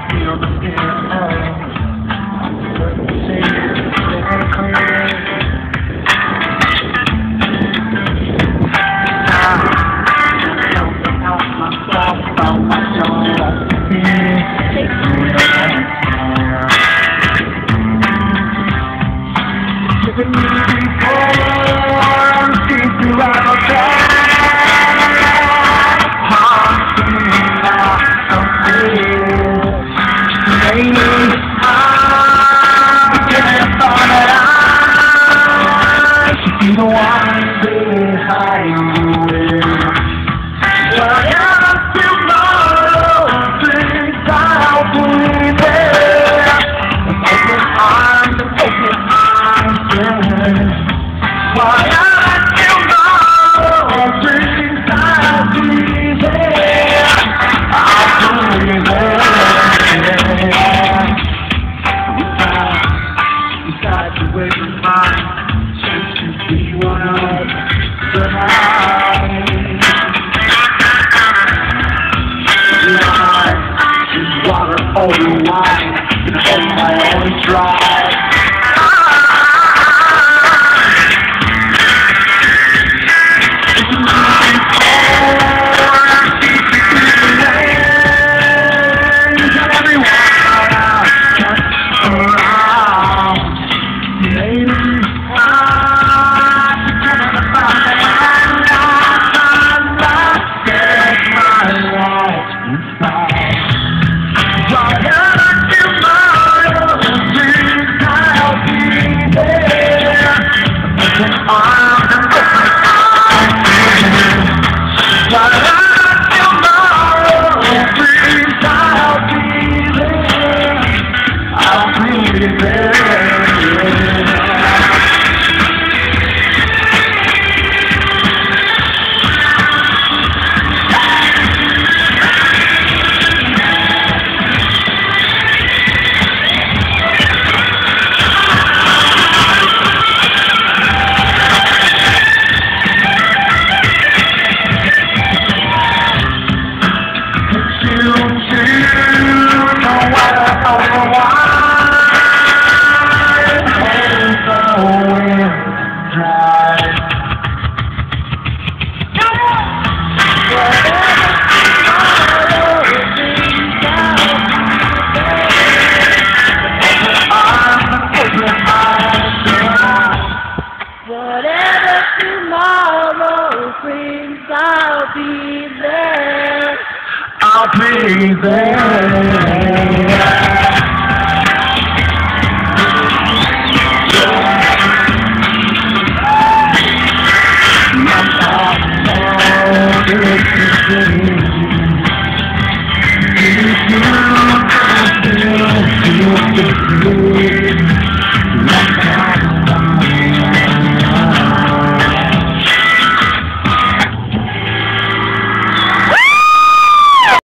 feel the fear of the one behind the wheel. Whatever tomorrow brings, I'll be there. Open arms, yeah. Whatever tomorrow brings, I'll be there. I'll be there. Inside the way you find. Be one of the night. Life is water over wine, and hold my own drive. Whatever tomorrow brings, I'll be there. I'll be there.